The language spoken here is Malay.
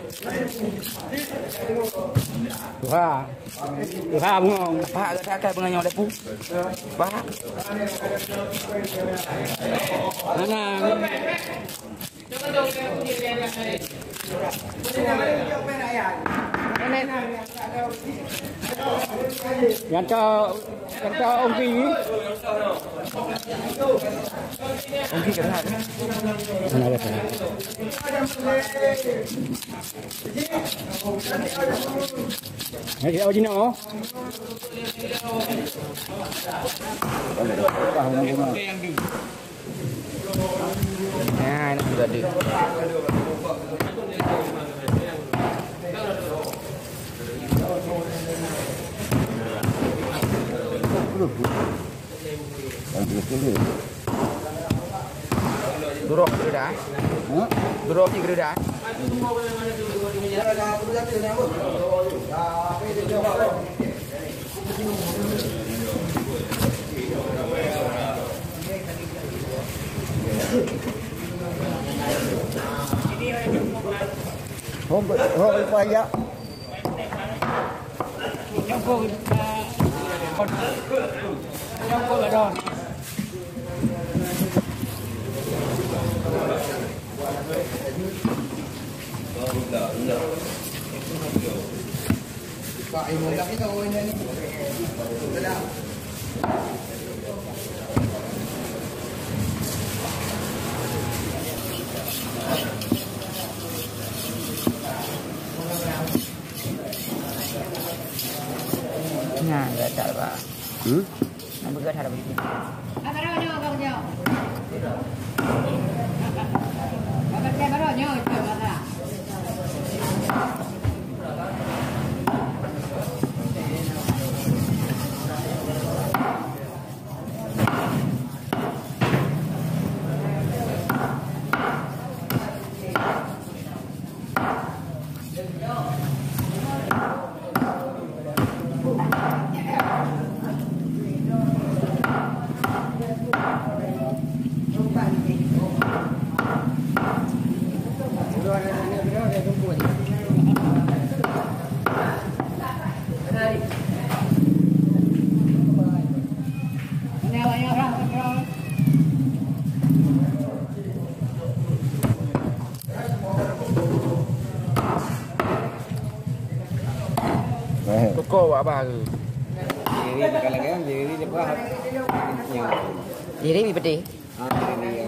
Tuha bunga. Pak ada kai bunga lepu. Pak. Mana? Yang cho ông Kỳ ông Kỳ cái này là phải cái gì nữa nó juga được Durok dah. Durok ni dah. Hôm quay ya. Trong cô là đòn. Vậy mình đã cái thôi nên nah, enggak ada, Pak. Nah, begitu ada begitu. Apa rohnya, Bang Jo? Apa rohnya, coba lah. Cô apa tu? Jadi kalau kan jadi lepas. Jadi lebih pedih.